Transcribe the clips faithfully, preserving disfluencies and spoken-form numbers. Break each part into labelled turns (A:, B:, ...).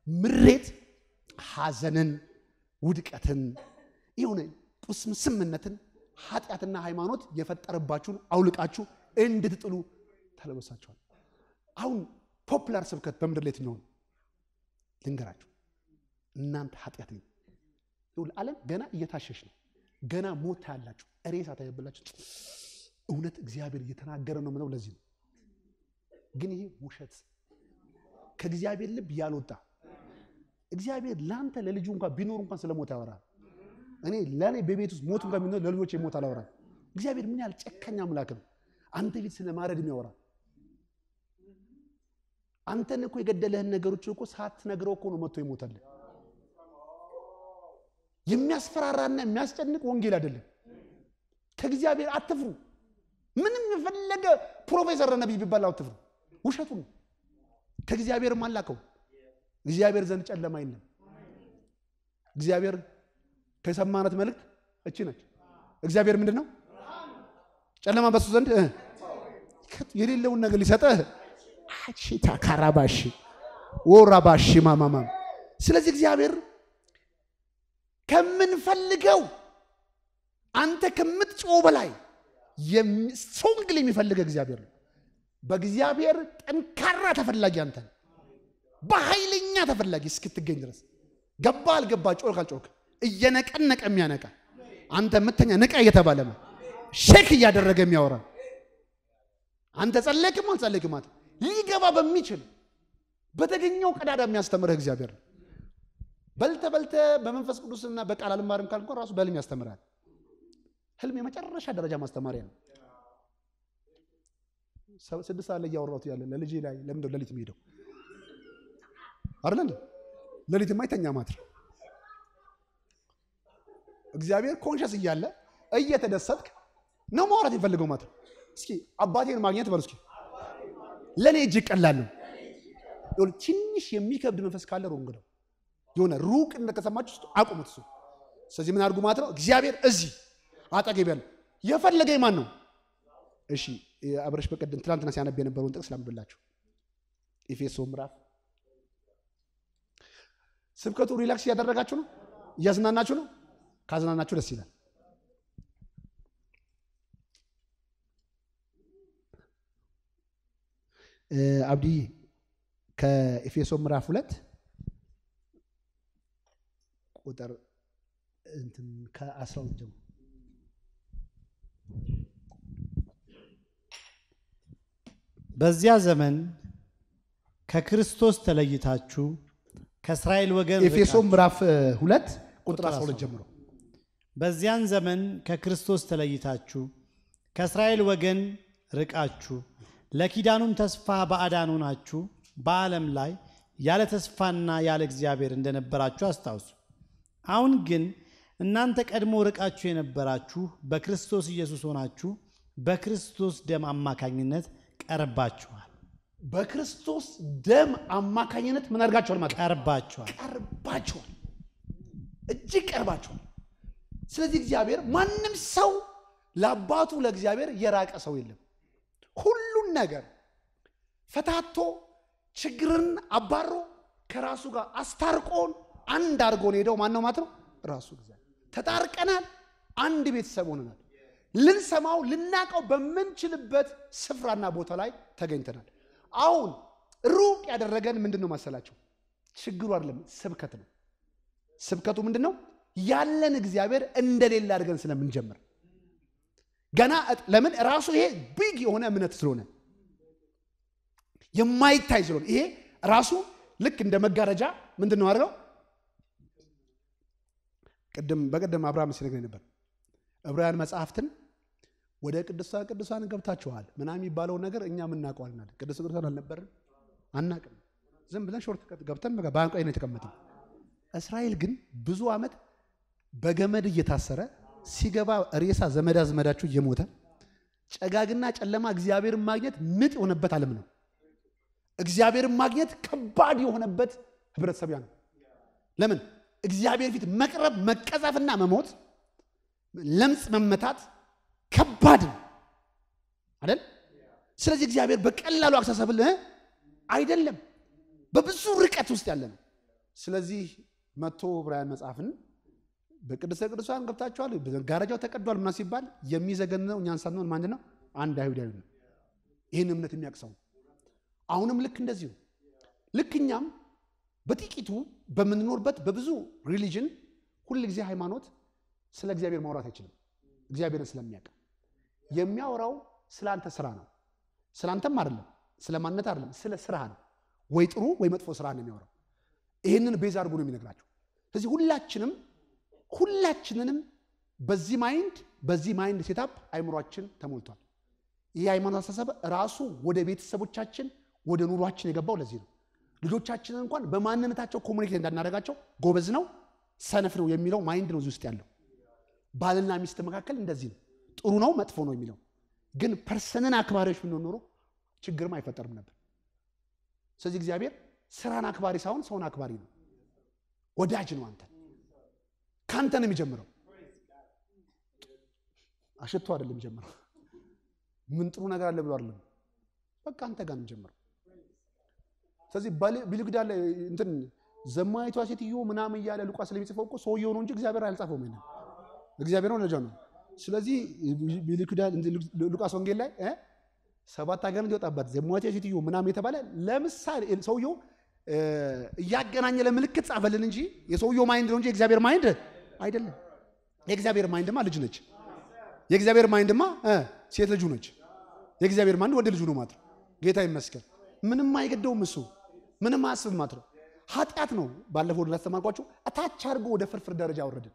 A: ምሬት ሐዘንን ውድቀትን ይሁን ቁስም ስምነትን ኃጢያትና ሃይማኖት የፈጠረባችሁን አውልቃችሁ እንድትጥሉ ተለበሳችኋል አሁን ፖፑላር ስብከት በመድር ላይ ትኛው ልንገራችሁ እናንተ ኃጢያተኛ ይሁን ዓለም ገና እየታሸሽ ነው ገና ሞት ያላችሁ ሬሳ ታይብላችሁ እውነት እግዚአብሔር እየተናገረ ነው ማለት ለዚህ ነው ግን ይሄ ውሸት ከእግዚአብሔር ልብ ያልወጣ እግዚአብሔር ላንተ ለልጁ እንኳን ቢኖር እንኳን ስለሞት ያወራል እኔ ለኔ በቤት ውስጥ ሞት እንኳን ቢኖር ለልጆቼ ሞት አላወራም እግዚአብሔር ምን ያህል ጨካኝ አምላክ ነው አንተ ፊት ስለማረድ የሚያወራ አንተን እኮ የገደለህን ነገሮች እኮ ሳትነግረው እኮ ነው መጥቶ ይሞታል የሚያስፈራራና የሚያስጨንቅ ወንጌል አይደለም ከእግዚአብሔር አትፍሩ ምንም የፈለገ ፕሮፌሰር ነብይ ቢባል አትፍሩ ውሸቱ ነው ከእግዚአብሔር ማላከው እግዚአብሔር ዘንድ ጨለማ የለም እግዚአብሔር ከሰማናት መልእክት እቺ ነች እግዚአብሔር ምንድነው ጨለማ በሱ ዘንድ የሌለውን ነገር ሊሰጠህ አቺታ ካራባሺ ወራባሺ ማማማ ስለዚህ እግዚአብሔር ከመንፈልገው አንተ ከምትጮው በላይ የሶንግል የሚፈልግ እግዚአብሔር ነው በእግዚአብሔር ጠንካራ ተፈላጊ አንተ በኃይለኛ ተፈላጊ እስክትገኝ ድረስ ገባ አልገባ ጮርካ ጮርካ እየነቀነቀ የሚያነቃ አንተ መተኛ ነቃ እየተባለ ነው ሼክ እያደረገ የሚያወራ አንተ ጸለይክም አልጸለይክም ማለት ሊገባ በሚችል በተገኘው ቀዳዳ የሚያስተምርህ እግዚአብሔር በልተ በልተ በመንፈስ ቅዱስና በቃል አልማርም ካልኩ ራሱ በልም ያስተምራል ህልም የመጨረሻ ደረጃ ማስተማሪያ ነው ስድስት ሰዓት ላይ ያወራሁት ያለ ለልጄ ላይ ለምን ለሊት የሚሄደው አይደል ለሊት የማይተኛ ማለት እግዚአብሔር ኮንሺየስ እያለ እየተደሰትክ ነው ማውራት ይፈልገው ማለት እስኪ አባቴን ማግኘት በሉ እስኪ ለኔ እጅ ቀላል ነው ይሁን ትንሽ የሚከብድ መንፈስ ካለ ሮንግ ነው የሆነ ሩቅ እንደተሰማችሁ አቁሙት እሱ ስለዚህ ምን አድርጉ ማለት ነው እግዚአብሔር እዚህ አጠገብ ያለ የፈለገኝ ማን ነው እሺ አብረሽ በቀደም ትላንትና ሲያነብ የነበረውን ጥቅስ ላምብላችሁ ኤፌሶን ምዕራፍ ስብከቱ ሪላክስ ያደረጋችሁ ነው ያዝናናችሁ ነው ካዝናናችሁ ደስ ይላል አብዲ ከኤፌሶን ምዕራፍ ሁለት ቁጥር እንትን ከአስራ ሁለት ጀምሮ
B: በዚያ ዘመን ከክርስቶስ ተለይታችሁ ከእስራኤል ወገን
A: ኤፌሶን ምዕራፍ ሁለት ቁጥር አስራ ሁለት ጀምሮ
B: በዚያን ዘመን ከክርስቶስ ተለይታችሁ ከእስራኤል ወገን ርቃችሁ ለኪዳኑም ተስፋ ባዕዳን ሆናችሁ በዓለም ላይ ያለ ተስፋና ያለ እግዚአብሔር እንደነበራችሁ አስታውሱ አሁን ግን እናንተ ቀድሞ ርቃችሁ የነበራችሁ በክርስቶስ ኢየሱስ ሆናችሁ በክርስቶስ ደም አማካኝነት ቀርባችኋል
A: በክርስቶስ ደም አማካኝነት ምን አድርጋችኋል ማለት
B: ቀርባችኋል
A: ቀርባችኋል እጅግ ቀርባችኋል ስለዚህ እግዚአብሔር ማንንም ሰው ለአባቱ ለእግዚአብሔር የራቀ ሰው የለም ሁሉን ነገር ፈታቶ ችግርን አባሮ ከራሱ ጋር አስታርቆን አንድ አድርጎን ሄደው ማን ነው ማለት ነው ራሱ እግዚአብሔር ተጣርቀናል አንድ ቤተሰብ ሆነናል ልንሰማው ልናቀው በመንችልበት ስፍራና ቦታ ላይ ተገኝተናል አሁን ሩቅ ያደረገን ምንድነው መሰላችሁ ችግሩ አይደለም ስብከት ነው ስብከቱ ምንድነው ያለን እግዚአብሔር እንደሌላ አድርገን ስለምንጀምር ገና ለምን ራሱ ይሄ ቢግ የሆነ እምነት ስለሆነ የማይታይ ስለሆነ ይሄ ራሱ ልክ እንደ መጋረጃ ምንድነው አድርገው ቀደም በቀደም አብርሃም ሲነግረኝ ነበር ዕብራውያን መጽሐፍትን ወደ ቅዱሳን ቅዱሳን ገብታችኋል ምናምን የሚባለው ነገር እኛ ምን እናቀዋልና ቅዱስ ቅዱሳን አልነበረም አናቀም ዝም ብለን ሾርት ገብተን ባንቋይ ነው የተቀመጠው እስራኤል ግን ብዙ አመት በገመድ እየታሰረ ሲገባ ሬሳ ዘመድ አዝመዳችሁ እየሞተ ጨጋግና ጨለማ እግዚአብሔርን ማግኘት ምጥ የሆነበት ዓለም ነው እግዚአብሔርን ማግኘት ከባድ የሆነበት ህብረተሰብ ነው ለምን እግዚአብሔር ፊት መቅረብ መቀዛፍና መሞት ለምጽ መመታት ከባድ ነው አይደል ስለዚህ እግዚአብሔር በቀላሉ አክሰሰብል አይደለም በብዙ ርቀት ውስጥ ያለ ነው ስለዚህ መጥቶ ዕብራውያን መጽሐፍን በቅድስተ ቅዱሳን ገብታችኋል ጋራጃው ተቀዷል ምናምን ሲባል የሚዘገነው እኛን ሳንሆን ማን ነው አንድ አይሁዳዊ ነው ይሄን እምነት የሚያቅሰው አሁንም ልክ እንደዚህ ነው ልክኛም በጥቂቱ በመንኖርበት በብዙ ሪሊጅን ሁሉ ጊዜ ሃይማኖት ስለ እግዚአብሔር ማውራት አይችልም እግዚአብሔርን ስለሚያውቅ የሚያወራው ስላንተ ስራ ነው ስላንተም አይደለም ስለማንነት አይደለም ስለ ስራ ነው ወይ ጥሩ ወይ መጥፎ ስራ ነው የሚያወራው ይሄንን ቤዝ አድርጎ ነው የሚነግራቸው ስለዚህ ሁላችንም ሁላችንንም በዚህ ማይንድ በዚህ ማይንድ ሴታፕ አይምሮአችን ተሞልቷል ይሄ ሃይማኖት አስተሳሰብ ራሱ ወደ ቤተሰቦቻችን ወደ ኑሯችን የገባው ለዚህ ነው ልጆቻችንን እንኳን በማንነታቸው ኮሙኒኬት እንዳናደርጋቸው ጎበዝ ነው ሰነፍ ነው የሚለው ማይንድ ነው ውስጥ ያለው ባልና ሚስት መካከል እንደዚህ ነው ጥሩ ነው መጥፎ ነው የሚለው ግን ፐርሰንን አክባሪዎች ምን ኖሮ ችግርም አይፈጠርም ነበር ስለዚህ እግዚአብሔር ስራን አክባሪ ሳይሆን ሰውን አክባሪ ነው ወዳጅ ነው አንተ ካንተ ነው የሚጀምረው አሽቶ አይደለም የሚጀምረው ምን ጥሩ ነገር አለ ብሎ አይደለም በቃ አንተ ጋር ነው የሚጀምረው ስለዚህ ብልግዳ ላይ እንትን ዘማይቷ ሴትዮ ምናምን ይያለ ሉቃስ ለሚጽፈው እኮ ሰውየው ነው እንጂ እግዚአብሔር አልጻፈውም ማለት እግዚአብሔር ነው ለጃው ነው ስለዚህ ብልግዳ ሉቃስ ወንጌል ላይ እ ሰባት ሀገር እንዲወጣበት ዘማይቷ ሴትዮ ምናምን የተባለ ለምሳሌ ሰውየው ያገናኘ ለምልክት ጻፈልን እንጂ የሰውየው ማይንድ ነው እንጂ እግዚአብሔር ማይንድ አይደለም የእግዚአብሔር ማይንድማ ልጅ ነች የእግዚአብሔር ማይንድማ እ ሴት ልጅ ነች የእግዚአብሔር ማይንድ ወደ ልጅ ነው ማለት ጌታ ይመስገን ምንም አይገደውም እሱ ምንም አስብ ማለት ነው ኃጢያት ነው ባለፈው እንዳስተማርኳችሁ አታች አርጎ ወደ ፍርፍር ደረጃ አወረደ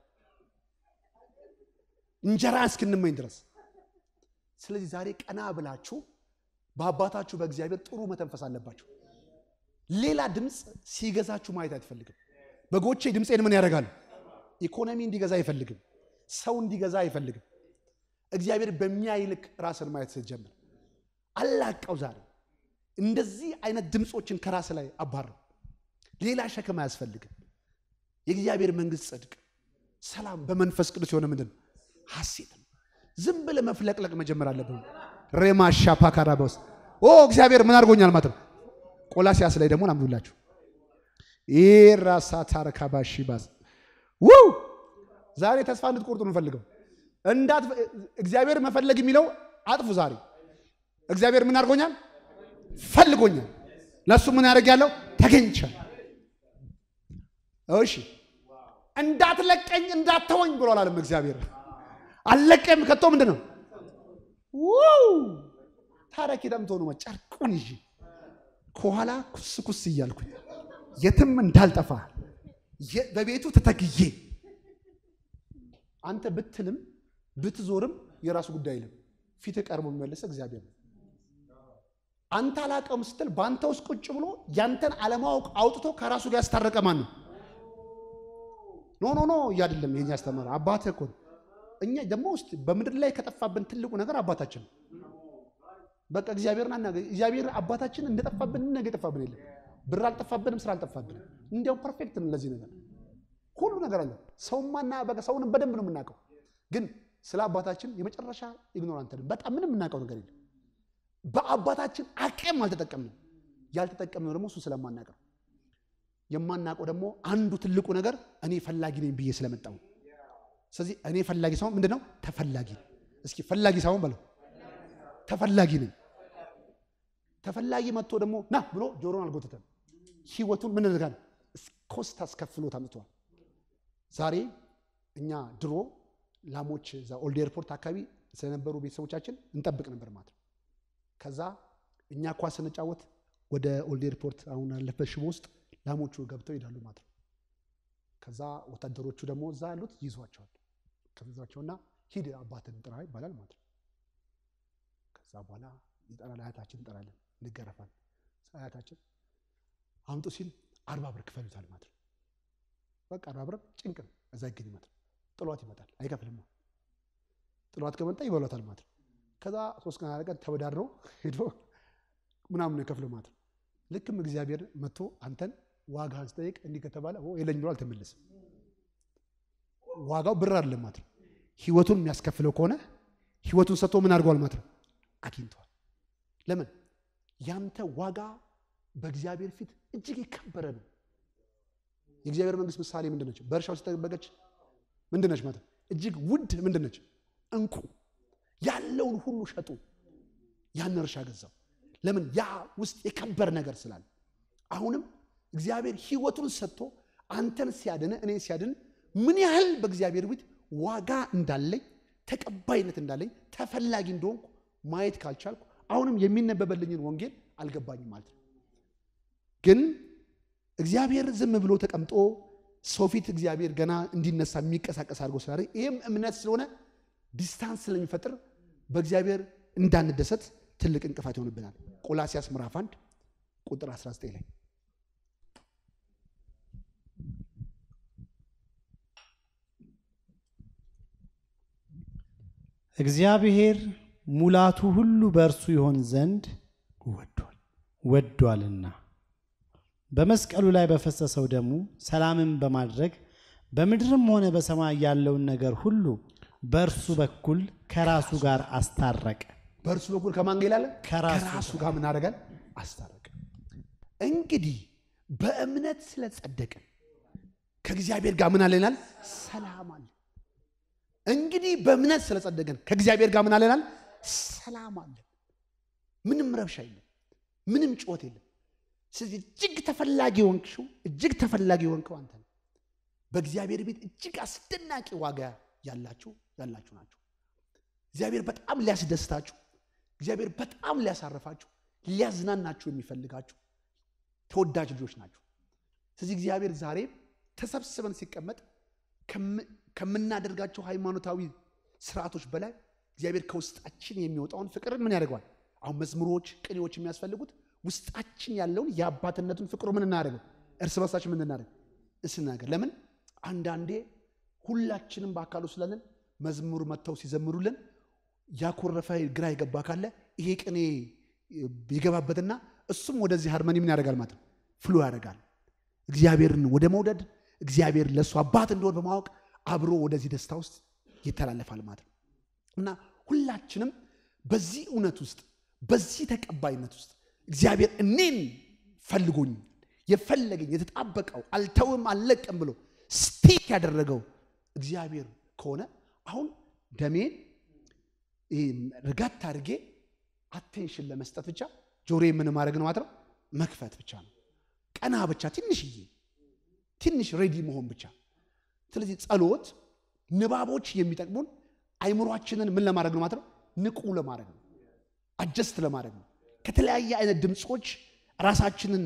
A: እንጀራ እስክንመኝ ድረስ ስለዚህ ዛሬ ቀና ብላችሁ በአባታችሁ በእግዚአብሔር ጥሩ መተንፈስ አለባችሁ ሌላ ድምጽ ሲገዛችሁ ማየት አይፈልግም በጎቼ ድምጼን ምን ያደርጋሉ ኢኮኖሚ እንዲገዛ አይፈልግም ሰው እንዲገዛ አይፈልግም እግዚአብሔር በሚያይልክ ራስን ማየት ሲጀምር አላቀው ዛሬ እንደዚህ አይነት ድምጾችን ከራስ ላይ አባረው ሌላ ሸክም አያስፈልግም የእግዚአብሔር መንግስት ጽድቅ ሰላም በመንፈስ ቅዱስ የሆነ ምንድን ሐሴት ዝም ብለ መፍለቅለቅ መጀመር አለብን ረማሻ ፓካራባስ ኦ እግዚአብሔር ምን አድርጎኛል ማለት ነው ቆላሲያስ ላይ ደግሞ አምዱላችሁ ኢራሳ ታረካባሺ ባስ ዋው ዛሬ ተስፋ እንድትቆርጡ ነው ፈልገው እንዳት እግዚአብሔር መፈለግ የሚለው አጥፉ ዛሬ እግዚአብሔር ምን አድርጎኛል ፈልጎኛል ለሱ ምን ያደርጋለሁ ተገኝቻለሁ እሺ እንዳትለቀኝ እንዳትተወኝ ብሎ አላለም እግዚአብሔር አለቀም ከቶ ምንድነው ዋው ታረክ ደምቶ ነው ጨርቁን ይዤ ከኋላ ኩስ ኩስ ይያልኩኝ የትም እንዳልጠፋ በቤቱ ተተግዬ አንተ ብትልም ብትዞርም የራሱ ጉዳይ አይደለም ፊት ቀርቦ የሚመለስ እግዚአብሔር ነው አንተ አላቀም ስትል ባንተ ውስጥ ቁጭ ብሎ ያንተን ዓለማውቅ አውጥቶ ከራሱ ጋር ያስታረቀ ማን ነው ኖ ኖ ኖ ያደለም የኛ አስተማሪ አባቴ እኮ እኛ ደግሞ ውስጥ በመድር ላይ ከጠፋብን ትልቁ ነገር አባታችን በቃ እግዚአብሔርና እግዚአብሔር አባታችን እንደጠፋብን ነገ የጠፋብን የለም ብር አልጠፋብንም ስራ አልጠፋብንም እንዲያው ፐርፌክት ነው ለዚህ ነገር ሁሉ ነገር አለ ሰውማና በቃ ሰውን በደንብ ነው የምናውቀው ግን ስለ አባታችን የመጨረሻ ኢግኖራንት ነን በጣም ምንም የምናውቀው ነገር የለም በአባታችን አቅም አልተጠቀምንም ያልተጠቀምነው ደግሞ እሱ ስለማናውቀው የማናውቀው ደግሞ አንዱ ትልቁ ነገር እኔ ፈላጊ ነኝ ብዬ ስለመጣው ስለዚህ እኔ ፈላጊ ሳይሆን ምንድነው ተፈላጊ እስኪ ፈላጊ ሳይሆን በለው ተፈላጊ ነኝ ተፈላጊ መጥቶ ደግሞ ና ብሎ ጆሮን አልጎተተም ህይወቱን ምን እንደጋር ኮስት አስከፍሎ ታምቷል ዛሬ እኛ ድሮ ላሞች ዛ ኦልድ ኤርፖርት አካባቢ ስለነበሩ ቤተሰቦቻችን እንጠብቅ ነበር ማለት ከዛ እኛ ኳስ እንጫወት ወደ ኦልድ ኤርፖርት አሁን አለፈ ሽቦ ውስጥ ላሞቹ ገብተው ይዳሉ ማለት ከዛ ወታደሮቹ ደግሞ እዛ ያሉት ይዟቸዋል ከዛቸውና ሂድ አባትን ጥራ ይባላል ማለት ከዛ በኋላ ይጠራል አያታችን እንጠራለን እንገረፋለን አያታችን አምጡ ሲል አርባ ብር ክፈሉታል ማለት በቃ አርባ ብር ጭንቅ እዛ ይገኝ ማለት ጥሏት ይመጣል አይከፍልም ጥሏት ከመጣ ይበሏታል ማለት ከዛ ሶስት ቀን አረቀ ተበዳድሮ ሄዶ ምናምን ይከፍል ማለት ልክም እግዚአብሔር መጥቶ አንተን ዋጋን ስጠይቅ እንዲህ ከተባለ ኦ የለኝ ብሎ አልተመለሰም ዋጋው ብር አይደለም ማለት ህይወቱን የሚያስከፍለው ከሆነ ህይወቱን ሰጥቶ ምን አድርጓል ማለት አግኝቷል ለምን ያንተ ዋጋ በእግዚአብሔር ፊት እጅግ ይከበረ ነው የእግዚአብሔር መንግስት ምሳሌ ምንድነች? በእርሻው ሲጠበቀች ምንድነች ማለት እጅግ ውድ ምንድነች? እንቁ ያለውን ሁሉ ሸጡ ያን እርሻ ገዛው። ለምን? ያ ውስጥ የከበረ ነገር ስላለ። አሁንም እግዚአብሔር ህይወቱን ሰጥቶ አንተን ሲያድን እኔ ሲያድን ምን ያህል በእግዚአብሔር ቤት ዋጋ እንዳለኝ ተቀባይነት እንዳለኝ ተፈላጊ እንደሆንኩ ማየት ካልቻልኩ አሁንም የሚነበበልኝን ወንጌል አልገባኝም ማለት ነው። ግን እግዚአብሔር ዝም ብሎ ተቀምጦ ሰው ፊት እግዚአብሔር ገና እንዲነሳ የሚቀሳቀስ አድርጎ ስላረ ይሄም እምነት ስለሆነ ዲስታንስ ስለሚፈጥር በእግዚአብሔር እንዳንደሰት ትልቅ እንቅፋት ይሆንብናል። ቆላስይስ ምዕራፍ አንድ ቁጥር አስራ ዘጠኝ ላይ
B: እግዚአብሔር ሙላቱ ሁሉ በእርሱ ይሆን ዘንድ ወዷል ወዷልና በመስቀሉ ላይ በፈሰሰው ደሙ ሰላምን በማድረግ በምድርም ሆነ በሰማይ ያለውን ነገር ሁሉ በእርሱ በኩል ከራሱ ጋር አስታረቀ።
A: በእርሱ በኩል ከማን ጋር ይላል?
B: ከራሱ
A: ጋር ምን አደረገን? አስታረቀ። እንግዲህ በእምነት ስለጸደቅን ከእግዚአብሔር ጋር ምን አለናል? ሰላም አለ። እንግዲህ በእምነት ስለጸደቅን ከእግዚአብሔር ጋር ምን አለናል? ሰላም አለ። ምንም ረብሻ የለም፣ ምንም ጩኸት የለም። ስለዚህ እጅግ ተፈላጊ ወንክሽው እጅግ ተፈላጊ ወንከው አንተ ነህ። በእግዚአብሔር ቤት እጅግ አስደናቂ ዋጋ ያላችሁ ያላችሁ ናችሁ። እግዚአብሔር በጣም ሊያስደስታችሁ፣ እግዚአብሔር በጣም ሊያሳርፋችሁ፣ ሊያዝናናችሁ የሚፈልጋችሁ ተወዳጅ ልጆች ናችሁ። ስለዚህ እግዚአብሔር ዛሬ ተሰብስበን ሲቀመጥ ከምናደርጋቸው ሃይማኖታዊ ስርዓቶች በላይ እግዚአብሔር ከውስጣችን የሚወጣውን ፍቅር ምን ያደርጋል? አሁን መዝሙሮች፣ ቅኔዎች የሚያስፈልጉት ውስጣችን ያለውን የአባትነቱን ፍቅሩ ምን እናደርገው? እርስ በርሳችን ምን እናደርግ? እስናገር። ለምን አንዳንዴ ሁላችንም በአካሉ ስላለን መዝሙር መተው ሲዘምሩልን ያኮረፈ ግራ ይገባ ካለ ይሄ ቅኔ ይገባበትና እሱም ወደዚህ ሃርመኒ ምን ያደርጋል ማለት ነው? ፍሎ ያደርጋል። እግዚአብሔርን ወደ መውደድ እግዚአብሔር ለሱ አባት እንደሆነ በማወቅ አብሮ ወደዚህ ደስታ ውስጥ ይተላለፋል ማለት ነው። እና ሁላችንም በዚህ እውነት ውስጥ በዚህ ተቀባይነት ውስጥ እግዚአብሔር እኔን ፈልጎኝ የፈለገኝ የተጣበቀው አልተውም አልለቅም ብሎ ስቲክ ያደረገው እግዚአብሔር ከሆነ አሁን ደሜን ርጋት አድርጌ አቴንሽን ለመስጠት ብቻ ጆሮዬ ምን ማድረግ ነው ማለት ነው? መክፈት ብቻ ነው። ቀና ብቻ ትንሽዬ ትንሽ ሬዲ መሆን ብቻ። ስለዚህ ጸሎት ንባቦች የሚጠቅሙን አይምሮአችንን ምን ለማድረግ ነው ማለት ነው? ንቁ ለማድረግ ነው፣ አጀስት ለማድረግ ነው። ከተለያየ አይነት ድምጾች ራሳችንን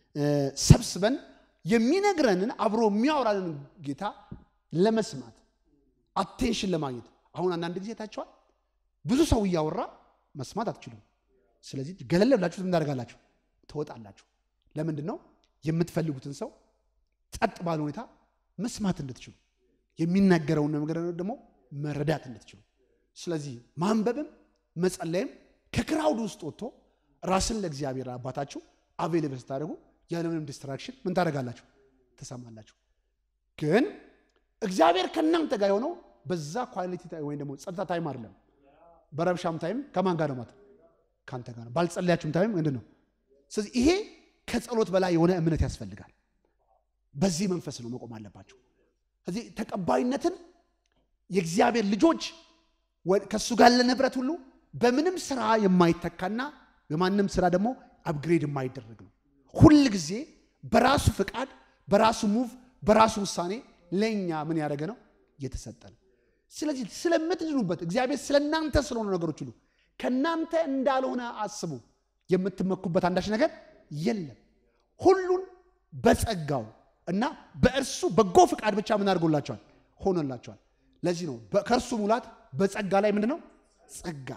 A: ሰብስበን የሚነግረንን አብሮ የሚያወራንን ጌታ ለመስማት አቴንሽን ለማግኘት። አሁን አንዳንድ ጊዜ ታቻው ብዙ ሰው እያወራ መስማት አትችሉም። ስለዚህ ገለል ብላችሁ ምን ታደርጋላችሁ? ትወጣላችሁ። ለምንድን ነው? የምትፈልጉትን ሰው ጸጥ ባለ ሁኔታ መስማት እንድትችሉ፣ የሚናገረውን ነገር ደግሞ መረዳት እንድትችሉ። ስለዚህ ማንበብም መጸለይም ከክራውድ ውስጥ ወጥቶ ራስን ለእግዚአብሔር አባታችሁ አቬሌብል ስታደርጉ ያለምንም ዲስትራክሽን ምን ታደርጋላችሁ? ተሰማላችሁ። ግን እግዚአብሔር ከእናንተ ጋር የሆነው በዛ ኳሊቲ ታይም ወይም ደግሞ ጸጥታ ታይም አይደለም። በረብሻም ታይም ከማን ጋር ነው ማለት? ካንተ ጋር ነው። ባልጸለያችሁም ታይም ምንድነው? ስለዚህ ይሄ ከጸሎት በላይ የሆነ እምነት ያስፈልጋል። በዚህ መንፈስ ነው መቆም አለባችሁ። ስለዚህ ተቀባይነትን የእግዚአብሔር ልጆች ከሱ ጋር ለነብረት ሁሉ በምንም ስራ የማይተካና በማንም ስራ ደግሞ አፕግሬድ የማይደረግ ነው። ሁሉ ጊዜ በራሱ ፍቃድ፣ በራሱ ሙቭ፣ በራሱ ውሳኔ ለኛ ምን ያደረገ ነው? የተሰጠ ነው። ስለዚህ ስለምትድኑበት እግዚአብሔር ስለናንተ ስለሆነ ነገሮች ሁሉ ከናንተ እንዳልሆነ አስቡ። የምትመኩበት አንዳች ነገር የለም። ሁሉን በጸጋው እና በእርሱ በጎ ፍቃድ ብቻ ምን አድርጎላችኋል? ሆኖላችኋል። ለዚህ ነው ከእርሱ ሙላት በጸጋ ላይ ምንድነው? ጸጋ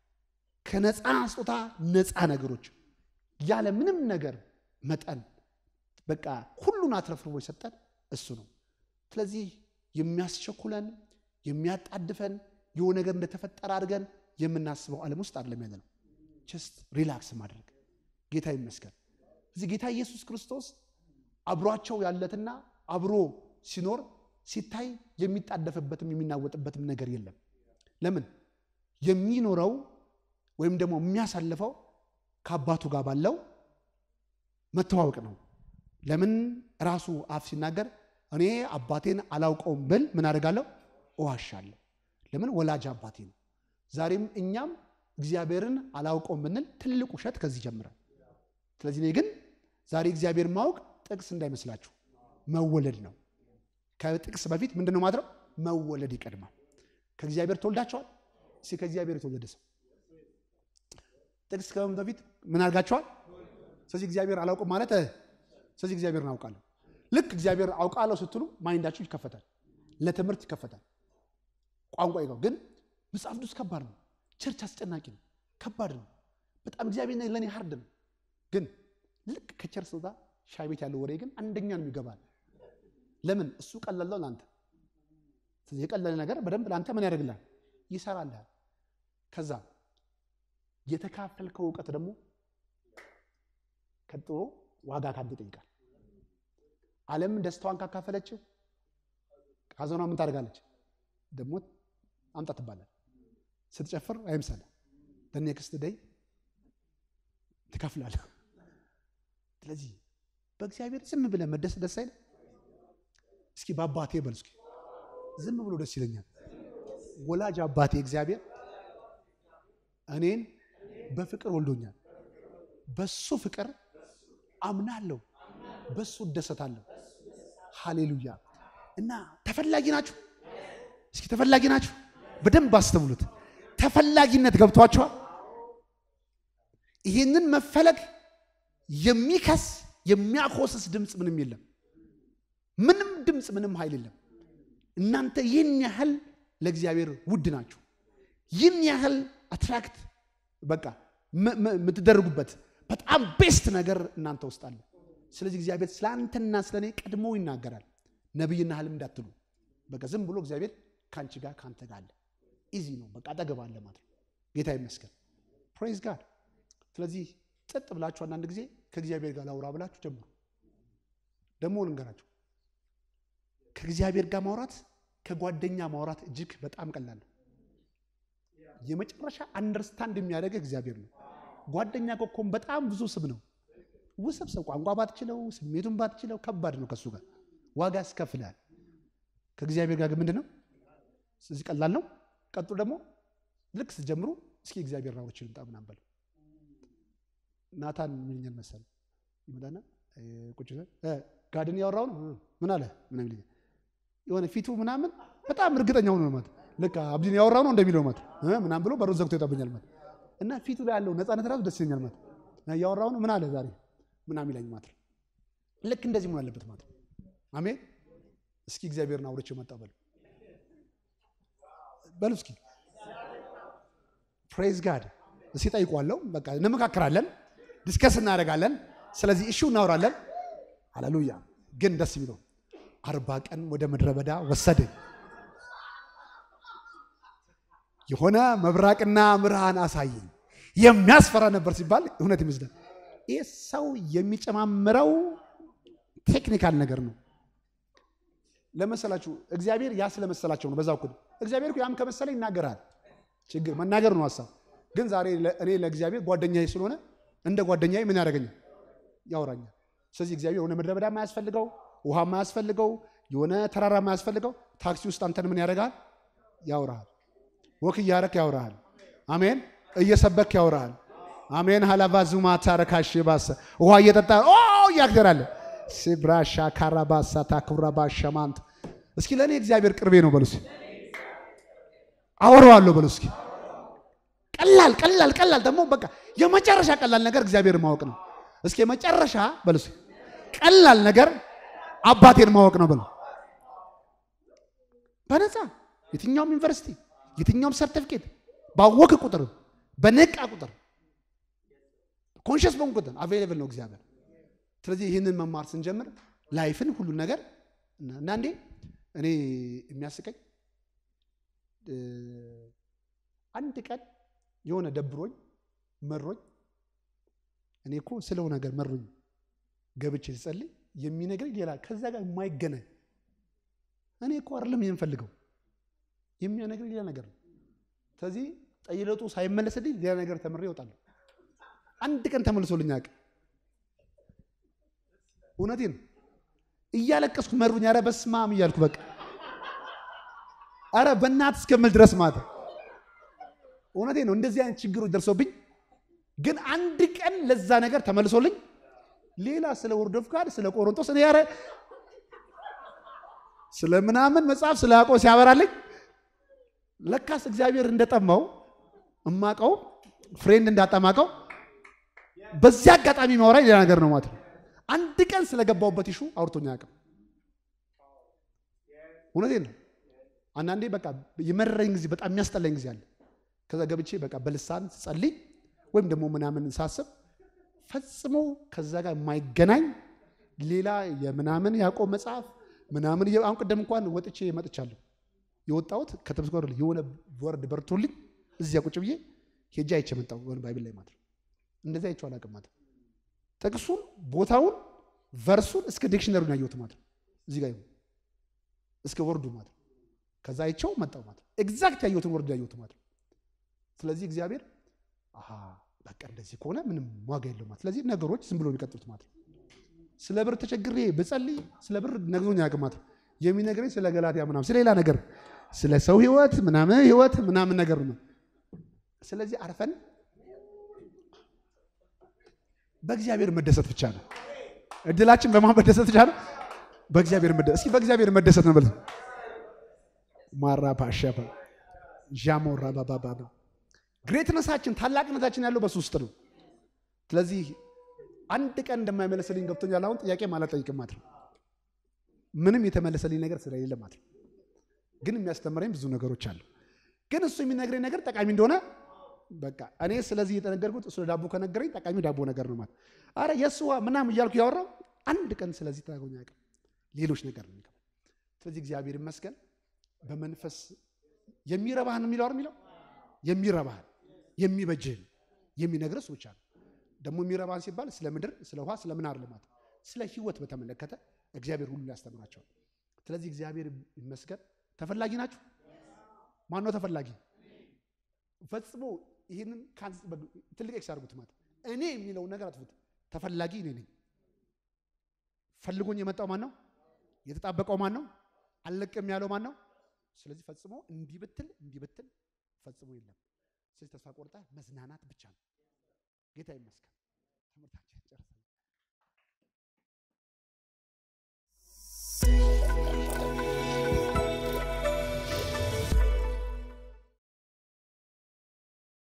A: ከነፃ ስጦታ ነፃ ነገሮች ያለ ምንም ነገር መጠን በቃ ሁሉን አትረፍርቦ የሰጠን እሱ ነው። ስለዚህ የሚያስቸኩለን የሚያጣድፈን የሆነ ነገር እንደተፈጠረ አድርገን የምናስበው ዓለም ውስጥ አይደለም ያለ ነው። ጀስት ሪላክስ ማድረግ ጌታ ይመስገን። እዚህ ጌታ ኢየሱስ ክርስቶስ አብሯቸው ያለትና አብሮ ሲኖር ሲታይ የሚጣደፍበትም የሚናወጥበትም ነገር የለም። ለምን? የሚኖረው ወይም ደግሞ የሚያሳልፈው ከአባቱ ጋር ባለው መተዋወቅ ነው። ለምን ራሱ አፍ ሲናገር እኔ አባቴን አላውቀውም ብል ምን አደርጋለሁ እዋሻለሁ ለምን ወላጅ አባቴ ነው ዛሬም እኛም እግዚአብሔርን አላውቀውም ብንል ትልቁ ውሸት ከዚህ ጀምራል ስለዚህ እኔ ግን ዛሬ እግዚአብሔር ማወቅ ጥቅስ እንዳይመስላችሁ መወለድ ነው ከጥቅስ በፊት ምንድነው ማድረግ መወለድ ይቀድማል ከእግዚአብሔር ተወልዳችኋል እሺ ከእግዚአብሔር የተወለደ ሰው ጥቅስ ከመምጣቱ በፊት ምን አድርጋችኋል ስለዚህ እግዚአብሔር አላውቀውም ማለት ስለዚህ እግዚአብሔርን አውቃለሁ ልክ እግዚአብሔር አውቃለሁ ስትሉ ማይንዳችሁ ይከፈታል ለትምህርት ይከፈታል ቋንቋ ይገው ግን መጽሐፍ ቅዱስ ከባድ ነው ቸርች አስጨናቂ ነው ከባድ ነው በጣም እግዚአብሔር ለኔ ሃርድ ነው ግን ልክ ከቸርች ወጣ ሻይ ቤት ያለው ወሬ ግን አንደኛ ነው ይገባል ለምን እሱ ቀላል ነው ላንተ ስለዚህ የቀላል ነገር በደንብ ላንተ ምን ያደርግልሃል ይሰራልሃል ከዛ የተካፈልከው ዕውቀት ደግሞ ከጥሩ ዋጋ ካንተ ይጠይቃል ዓለም ደስታዋን ካካፈለች ሐዘኗ ምን ታደርጋለች ደግሞ አምጣ ትባላል ስትጨፍር አይምሰል the next day ትከፍላለህ ስለዚህ በእግዚአብሔር ዝም ብለህ መደሰት ደስ አይል እስኪ በአባቴ በል እስኪ ዝም ብሎ ደስ ይለኛል ወላጅ አባቴ እግዚአብሔር እኔን በፍቅር ወልዶኛል በሱ ፍቅር አምናለሁ በሱ ደሰታለሁ ሃሌሉያ እና ተፈላጊ ናችሁ እስኪ ተፈላጊ ናችሁ በደንብ አስተውሉት ተፈላጊነት ገብቷችኋል ይሄንን መፈለግ የሚከስ የሚያኮስስ ድምጽ ምንም የለም ምንም ድምጽ ምንም ኃይል የለም እናንተ ይህን ያህል ለእግዚአብሔር ውድ ናችሁ ይህን ያህል አትራክት በቃ ምትደርጉበት በጣም ቤስት ነገር እናንተ ውስጥ አለ ስለዚህ እግዚአብሔር ስላንተና ስለኔ ቀድሞ ይናገራል ነብይና ህልም እንዳትሉ በቃ ዝም ብሎ እግዚአብሔር ካንቺ ጋር ካንተ ጋር አለ ኢዚ ነው በቃ አጠገባለ ማለት ጌታ ይመስገን praise god ስለዚህ ጸጥ ብላችሁ አንድ ጊዜ ከእግዚአብሔር ጋር ላውራ ብላችሁ ጀምሩ ደሞ ልንገራችሁ ከእግዚአብሔር ጋር ማውራት ከጓደኛ ማውራት እጅግ በጣም ቀላል ነው የመጨረሻ አንደርስታንድ የሚያደርግ እግዚአብሔር ነው ጓደኛ ኮኮም በጣም ብዙ ስም ነው ውስብስብ ቋንቋ ባትችለው ስሜቱን ባትችለው ከባድ ነው ከሱ ጋር ዋጋ ያስከፍላል ከእግዚአብሔር ጋር ምንድነው ስለዚህ ቀላል ነው ቀጥሎ ደግሞ ልክ ስትጀምሩ እስኪ እግዚአብሔር ራውች ይምጣ ምናምን በል ናታን ምን ይኛል መሰል ይመጣና ቁጭ እ ጋድን ያወራው ነው ምን አለ ምናምን ይልኝ የሆነ ፊቱ ምናምን በጣም እርግጠኛው ነው ማለት ልክ አብዲን ያወራው ነው እንደሚለው ማለት እ ምናምን ብሎ በሩን ዘግቶ ይጣበኛል ማለት እና ፊቱ ላይ ያለው ነፃነት ራሱ ደስ ይለኛል ማለት እና ያወራው ነው ምን አለ ዛሬ ምናምን ይለኝ ማለት ልክ እንደዚህ ምን አለበት ማለት አሜን እስኪ እግዚአብሔርን አውርቼ መጣ በል በሉ እስኪ praise god እስኪ ጠይቋለሁ በቃ እንመካከራለን ዲስከስ እናደርጋለን ስለዚህ እሺው እናወራለን ሃሌሉያ ግን ደስ ይለው አርባ ቀን ወደ ምድረ በዳ ወሰደኝ የሆነ መብራቅና ምርሃን አሳየኝ የሚያስፈራ ነበር ሲባል እውነት ይመስላል ይሄ ሰው የሚጨማምረው ቴክኒካል ነገር ነው ለመሰላችሁ እግዚአብሔር ያስለመሰላቸው ነው በዛው ኩድ እግዚአብሔር እኮ ያም ከመሰለ ይናገራል ችግር መናገር ነው ሐሳብ ግን ዛሬ እኔ ለእግዚአብሔር ጓደኛዬ ስለሆነ እንደ ጓደኛዬ ምን ያደርገኛል ያወራኛል ስለዚህ እግዚአብሔር የሆነ ምድረ በዳ ማያስፈልገው ውሃ ማያስፈልገው የሆነ ተራራ ማያስፈልገው ታክሲ ውስጥ አንተን ምን ያደርጋል ያወራል ወክ ያረክ ያወራል አሜን እየሰበክ ያወራል አሜን ሃላባዙማ ታረካሽ ባሰ ውሃ እየጠጣ ኦ ያክደራል ሲብራሻ ካራባሳ ታኩራባሻ ማንት እስኪ ለኔ እግዚአብሔር ቅርቤ ነው በሉስ አወራዋለሁ በሉስ ቀላል ቀላል ቀላል ደግሞ በቃ የመጨረሻ ቀላል ነገር እግዚአብሔር ማወቅ ነው እስኪ የመጨረሻ በሉስ ቀላል ነገር አባቴን ማወቅ ነው በሉ በነፃ የትኛውም ዩኒቨርሲቲ የትኛውም ሰርቲፊኬት ባወቅ ቁጥር በነቃ ቁጥር ኮንሺየስ በሆንኩት አቬሌብል ነው እግዚአብሔር ስለዚህ ይሄንን መማር ስንጀምር ላይፍን ሁሉ ነገር እና እንዴ እኔ የሚያስቀኝ አንድ ቀን የሆነ ደብሮኝ መሮኝ እኔ እኮ ስለው ነገር መሮኝ ገብቼ ሲጸልይ የሚነግረኝ ሌላ ከዛ ጋር የማይገናኝ እኔ እኮ አይደለም የምፈልገው የሚያነግረኝ ሌላ ነገር ነው ስለዚህ ጠይለጡ ሳይመለስልኝ ሌላ ነገር ተምሬ እወጣለሁ አንድ ቀን ተመልሶልኝ አቅ እውነቴን እያለቀስኩ መሩኝ ኧረ በስማም እያልኩ በቃ ኧረ በእናትህ እስከምል ድረስ ማለት እውነቴን ነው እንደዚህ አይነት ችግሮች ደርሶብኝ ግን አንድ ቀን ለዛ ነገር ተመልሶልኝ ሌላ ስለ ወርድ ኦፍ ጋድ ስለ ቆሮንቶስ እኔ ኧረ ስለ ምናምን መጽሐፍ ስለ ያዕቆብ ሲያበራልኝ ለካስ እግዚአብሔር እንደጠማው እማቀው ፍሬንድ እንዳጠማቀው በዚያ አጋጣሚ ማውራኝ ሌላ ነገር ነው ማለት ነው አንድ ቀን ስለገባውበት ይሹ አውርቶኛ ያቀም እውነቴን ነው አንዳንዴ በቃ የመረረኝ ጊዜ በጣም የሚያስጠላኝ ጊዜ አለ ከዛ ገብቼ በቃ በልሳን ጸልይ ወይም ደግሞ ምናምን ሳስብ ፈጽሞ ከዛ ጋር የማይገናኝ ሌላ የምናምን ያዕቆብ መጽሐፍ ምናምን አሁን ቀደም እንኳን ወጥቼ መጥቻለሁ የወጣሁት ከተብስቆር የሆነ ወርድ በርቶልኝ እዚያ ቁጭ ብዬ ሄጄ አይቼ መጣሁ ወን ባይብል ላይ ማለት እንደዛ አይቼው አላውቅም ማለት ጥቅሱን ቦታውን ቨርሱን እስከ ዲክሽነሪውን ያየሁት ማለት እዚህ ጋር ይሁን እስከ ወርዱ ማለት ከዛ አይቼው መጣሁ ማለት ኤግዛክት ያየሁትን ወርድ ያየሁት ማለት ስለዚህ እግዚአብሔር አሃ በቃ እንደዚህ ከሆነ ምንም ዋጋ የለውም ማለት ስለዚህ ነገሮች ዝም ብሎ የሚቀጥሉት ማለት ስለ ብር ተቸግሬ በጸልይ ስለ ብር ነገሩን ያቀማት የሚነግረኝ ስለ ገላትያ ምናምን ስለ ሌላ ነገር ስለ ሰው ህይወት ምናምን ህይወት ምናምን ነገር ነው ስለዚህ አርፈን በእግዚአብሔር መደሰት ብቻ ነው እድላችን በማን መደሰት ብቻ ነው በእግዚአብሔር መደሰት እስኪ በእግዚአብሔር መደሰት ነው በል ማራ ባሻባ ጃሞራ ባባባ ግሬትነሳችን ታላቅነታችን ያለው በሱ ውስጥ ነው ስለዚህ አንድ ቀን እንደማይመለስልኝ ገብቶኛል አሁን ጥያቄ ማለት ጠይቅም ማለት ምንም የተመለሰልኝ ነገር ስለሌለ ማለት ግን የሚያስተምረኝ ብዙ ነገሮች አሉ ግን እሱ የሚነግረኝ ነገር ጠቃሚ እንደሆነ በቃ እኔ ስለዚህ የተነገርኩት እሱ ዳቦ ከነገረኝ ጠቃሚ ዳቦ ነገር ነው ማለት አረ የሱዋ ምናም ይያልኩ ያወራው አንድ ቀን ስለዚህ ታገኛ ያቀም ሌሎች ነገር ነው ስለዚህ እግዚአብሔር ይመስገን በመንፈስ የሚረባህን የሚለው አይደል የሚለው የሚረባህን የሚበጅህን የሚነግርህ ብቻ ነው ደግሞ የሚረባን ሲባል ስለ ምድር ስለ ውሃ ስለ ምን አይደለም ማለት ስለ ህይወት በተመለከተ እግዚአብሔር ሁሉ ያስተምራቸው ስለዚህ እግዚአብሔር ይመስገን ተፈላጊ ናችሁ ማን ነው ተፈላጊ ፈጽሞ ይሄንን ትልቅ ኤክስ አድርጉት ማለት እኔ የሚለው ነገር አትፉት ተፈላጊ እኔ ነኝ ፈልጎኝ የመጣው ማን ነው የተጣበቀው ማን ነው አልለቅም ያለው ማን ነው ስለዚህ ፈጽሞ እንዲህ ብትል እንዲህ ብትል ፈጽሞ የለም ስለዚህ ተስፋ ቆርጠህ መዝናናት ብቻ ነው ጌታ ይመስገን ትምህርታችን ጨርሰናል